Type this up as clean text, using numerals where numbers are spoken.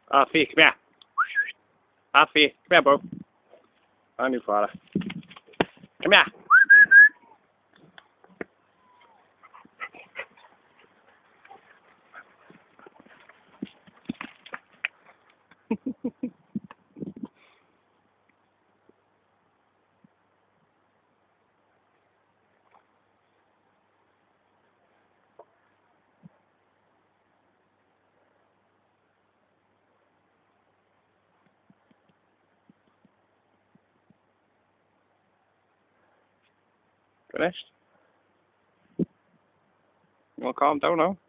Alfie, come here. Alfie, come here, bro. On your father. Come here. Finished? You want to calm down now?